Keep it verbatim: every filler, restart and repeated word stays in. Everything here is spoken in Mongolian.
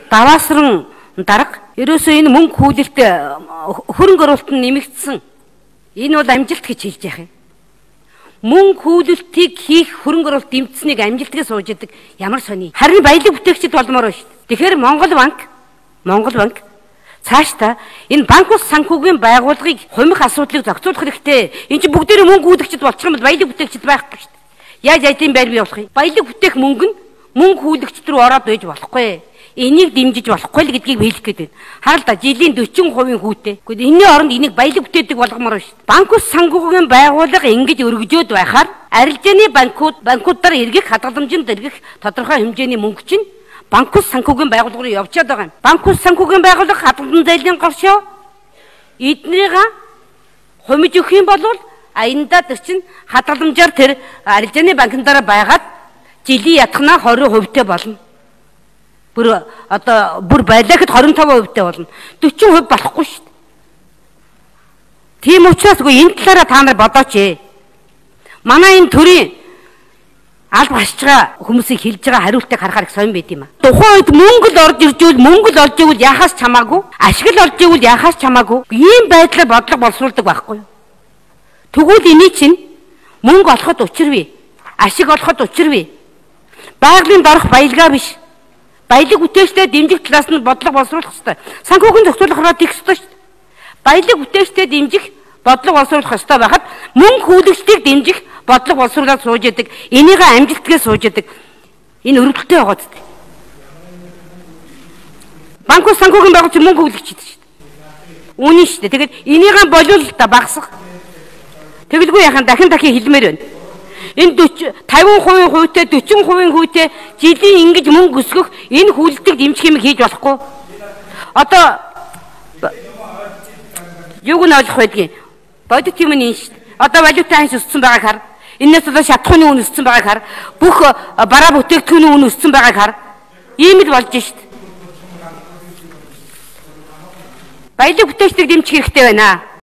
даваасран дарга ерөөсөө энэ мөнгө хүүлэлт хөрөнгө оруулалт нь нэмэгдсэн. Энэ бол амжилт гэж хэлж яах юм. Мөнгө хүүлэлтийг хийх хөрөнгө оруулалт дэмжсэнийг амжилтгээ сууж идэг ямар сони. Харин баялаг бүтээгчид болмоор шүү дээ. Тэгэхээр Монгол банк Монгол банк цаашдаа энэ банк ус санхүүгийн байгууллагыг хумих асуудлыг зохицуулах хэрэгтэй. Энд чинь бүгдээрээ мөнгө хүүлэгчд болчих юм бол баялаг бүтээгчд байхгүй шүү дээ. Яаж айдын байр бий болох юм? Баялаг бүтээх мөнгө нь мөнгө хүүлэгчд рүү ороод байж болохгүй. Энийг дэмжиж болохгүй л гэдгийг хэлэх гээд байна. Хараа л да жилийн дөрвөн хувийн хүүтэй. Гэхдээ энэний оронд энийг баялаг бүтээдэг болгомоор шүү дээ. Банк ус санхүүгийн байгууллага ингэж өргөжөөд байхаар арилжааны банкуд банкудаар эргэх хадгаламжинд эргэх тодорхой хэмжээний мөнгө чинь банк ус санхүүгийн байгууллага руу явчихад байгаа юм. Банк ус санхүүгийн байгууллага хадгалан зайлын горшоо эднэрийг хумиж өгөх юм бол аяндаа тэр чинь хадгаламжаар тэр арилжааны банкн дараа байгаад жилийн ятгахнаа двадцать хувьтай болно. Бүр одоо бүр байлаагт двадцать и пять хувьтай болно. forty хувь болохгүй шүү дээ. Тийм учраас үгүй энэ талаараа та нар бодооч ээ. Манай энэ төрийн аль басж байгаа хүмүүсийг хэлж байгаа хариултыг харахаар их сонь байд юм а. Тухайн үед мөнгө л орж ирж ивэл мөнгө л олж ивэл яхаас чамаагүй, ашиг л олж ивэл яхаас чамаагүй. Ийм байдлаар бодлого боловсруулдаг байхгүй юу? Тэгвэл эний чинь мөнгө олоход учир бий. Ашиг олоход учир бий. Байгалийн дорох баялгаа биш. Баялаг үтээчтэй дэмжих талаас нь бодлого боловсруулах хэрэгтэй. Санхүүгийн зохицуулахаар тийх ёстой шүү дээ. Баялаг үтээчтэй дэмжих бодлого боловсруулах ёстой байхад мөнгө хүүлэгчдийг дэмжих бодлого боловсруулаад сууж яадаг. Энийг амжилтгээ сууж яадаг. Энэ өрөвдөлтөй байгаа зү. Банк ус санхүүгийн байгууллагч мөнгө хүүлэгч гэдэг шүү дээ. Үнэн шүү дээ. Тэгээд энийг болиул та багасгах. Тэгэлгүй яхан дахин дахин хэлмээр байна. Энэ фifty хувийн хувьтай forty хувийн хувьтай жилийн ингэж мөнгө өсгөх энэ хүлэлтийг дэмжих юм хийж болохгүй. Одоо юуг нь ойлгох байдгийг бодит юм нь шүү дээ. Одоо валютын ханш өссөн байгааг хар. Энээс болоо шатхууны үн өссөн байгааг хар. Бүх бараа бүтээгдэхүүний үн өссөн байгааг хар. Ийм л болж шүү дээ. Баялаг бүтээгчдийг дэмжих хэрэгтэй байна.